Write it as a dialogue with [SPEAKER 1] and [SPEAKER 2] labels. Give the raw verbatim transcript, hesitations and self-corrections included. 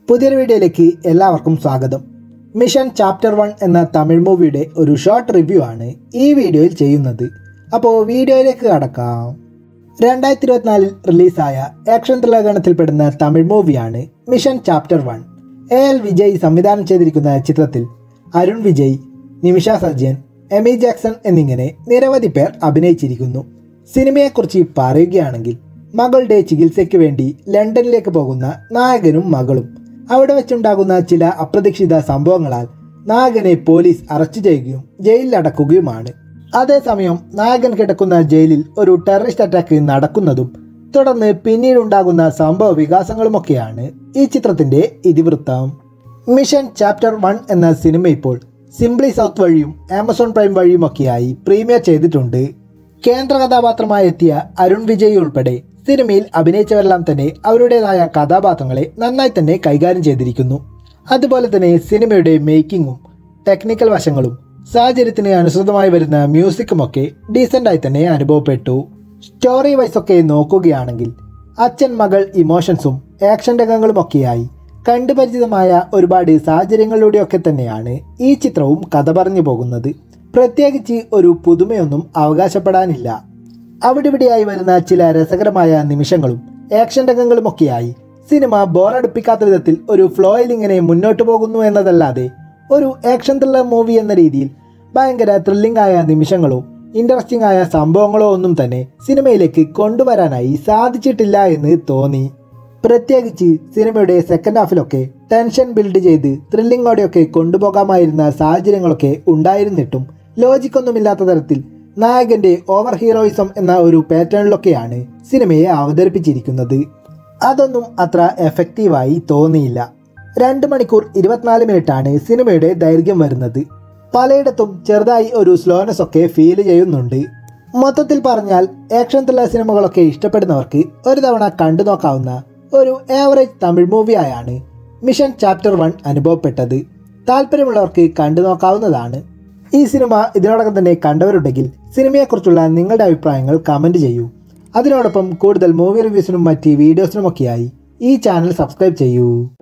[SPEAKER 1] പുതിയൊരു വീഡിയോയിലേക്ക് എല്ലാവർക്കും സ്വാഗതം. മിഷൻ ചാപ്റ്റർ വൺ എന്ന തമിഴ് മൂവിയുടെ ഒരു ഷോർട്ട് റിവ്യൂ ആണ് ഈ വീഡിയോയിൽ ചെയ്യുന്നത്. അപ്പോൾ വീഡിയോയിലേക്ക് കടക്കാം. രണ്ടായിരത്തി ഇരുപത്തിനാലിൽ റിലീസായ ആക്ഷൻ ത്രില്ലർ ഗണത്തിൽപ്പെടുന്ന തമിഴ് മൂവിയാണ് mission chapter one. A L Vijay സംവിധാനം ചെയ്തിരിക്കുന്ന ചിത്രത്തിൽ അരുൺ വിജയ്, നിമിഷ സജ്ജൻ, എമി ജാക്സൺ എന്നിങ്ങനെ നിരവധി പേർ അഭിനയിച്ചിരിക്കുന്നു. സിനിമയെക്കുറിച്ച് പറയുകയാണെങ്കിൽ മകളുടെ ചികിത്സയ്ക്ക് വേണ്ടി ലണ്ടനിലേക്ക് പോകുന്ന നായകനും മകളും അവിടെ വെച്ചുണ്ടാകുന്ന ചില അപ്രതീക്ഷിത സംഭവങ്ങളാൽ നായകനെ പോലീസ് അറസ്റ്റ് ചെയ്യുകയും ജയിലിലടക്കുകയുമാണ്. അതേസമയം നായകൻ കിടക്കുന്ന ജയിലിൽ ഒരു ടെററിസ്റ്റ് അറ്റാക്ക് നടക്കുന്നതും തുടർന്ന് പിന്നീടുണ്ടാകുന്ന സംഭവ വികാസങ്ങളുമൊക്കെയാണ് ഈ ചിത്രത്തിൻ്റെ ഇതിവൃത്തം. മിഷൻ ചാപ്റ്റർ വൺ എന്ന സിനിമ ഇപ്പോൾ സിംപ്ലി സൗത്ത് വഴിയും ആമസോൺ പ്രൈം വഴിയുമൊക്കെയായി പ്രീമിയർ ചെയ്തിട്ടുണ്ട്. കേന്ദ്ര കഥാപാത്രമായി എത്തിയ അരുൺ വിജയ് ഉൾപ്പെടെ സിനിമയിൽ അഭിനയിച്ചവരെല്ലാം തന്നെ അവരുടേതായ കഥാപാത്രങ്ങളെ നന്നായി തന്നെ കൈകാര്യം ചെയ്തിരിക്കുന്നു. അതുപോലെ തന്നെ സിനിമയുടെ മേക്കിങ്ങും ടെക്നിക്കൽ വശങ്ങളും സാഹചര്യത്തിന് അനുസൃതമായി വരുന്ന മ്യൂസിക്കുമൊക്കെ ഡീസൻ്റായി തന്നെ അനുഭവപ്പെട്ടു. സ്റ്റോറി വൈസൊക്കെ നോക്കുകയാണെങ്കിൽ അച്ഛൻ മകൾ ഇമോഷൻസും ആക്ഷൻ രംഗങ്ങളുമൊക്കെയായി കണ്ടുപരിചിതമായ ഒരുപാട് സാഹചര്യങ്ങളിലൂടെയൊക്കെ തന്നെയാണ് ഈ ചിത്രവും കഥ പറഞ്ഞു പോകുന്നത്. പ്രത്യേകിച്ച് ഒരു പുതുമയൊന്നും അവകാശപ്പെടാനില്ല. അവിടിവിടെയായി വരുന്ന ചില രസകരമായ നിമിഷങ്ങളും ആക്ഷൻ രംഗങ്ങളുമൊക്കെയായി സിനിമ ബോറടിപ്പിക്കാത്ത വിധത്തിൽ ഒരു ഫ്ലോയിൽ ഇങ്ങനെ മുന്നോട്ട് പോകുന്നു എന്നതല്ലാതെ ഒരു ആക്ഷൻ ത്രില്ലർ മൂവി എന്ന രീതിയിൽ ഭയങ്കര ത്രില്ലിംഗ് ആയ നിമിഷങ്ങളോ ഇൻട്രസ്റ്റിംഗ് ആയ സംഭവങ്ങളോ ഒന്നും തന്നെ സിനിമയിലേക്ക് കൊണ്ടുവരാനായി സാധിച്ചിട്ടില്ല എന്ന് തോന്നി. പ്രത്യേകിച്ച് സിനിമയുടെ സെക്കൻഡ് ഹാഫിലൊക്കെ ടെൻഷൻ ബിൽഡ് ചെയ്ത് ത്രില്ലിങ്ങോടെയൊക്കെ കൊണ്ടുപോകാമായിരുന്ന സാഹചര്യങ്ങളൊക്കെ ഉണ്ടായിരുന്നിട്ടും ലോജിക്കൊന്നുമില്ലാത്ത തരത്തിൽ നായകൻ്റെ ഓവർ ഹീറോയിസം എന്ന ഒരു പാറ്റേണിലൊക്കെയാണ് സിനിമയെ അവതരിപ്പിച്ചിരിക്കുന്നത്. അതൊന്നും അത്ര എഫക്റ്റീവായി തോന്നിയില്ല. രണ്ട് മണിക്കൂർ ഇരുപത്തിനാല് മിനിറ്റാണ് സിനിമയുടെ ദൈർഘ്യം വരുന്നത്. പലയിടത്തും ചെറുതായി ഒരു സ്ലോനെസ് ഒക്കെ ഫീൽ ചെയ്യുന്നുണ്ട്. മൊത്തത്തിൽ പറഞ്ഞാൽ ആക്ഷൻ ത്രില്ലർ സിനിമകളൊക്കെ ഇഷ്ടപ്പെടുന്നവർക്ക് ഒരു തവണ കണ്ടു നോക്കാവുന്ന ഒരു ആവറേജ് തമിഴ് മൂവിയായാണ് മിഷൻ ചാപ്റ്റർ വൺ അനുഭവപ്പെട്ടത്. താല്പര്യമുള്ളവർക്ക് കണ്ടു നോക്കാവുന്നതാണ്. ഈ സിനിമ ഇതിനോടകം തന്നെ കണ്ടവരുണ്ടെങ്കിൽ സിനിമയെക്കുറിച്ചുള്ള നിങ്ങളുടെ അഭിപ്രായങ്ങൾ കമൻറ്റ് ചെയ്യൂ. അതിനോടൊപ്പം കൂടുതൽ മൂവി റിവ്യൂസിനും മറ്റ് വീഡിയോസിനുമൊക്കെയായി ഈ ചാനൽ സബ്സ്ക്രൈബ് ചെയ്യൂ.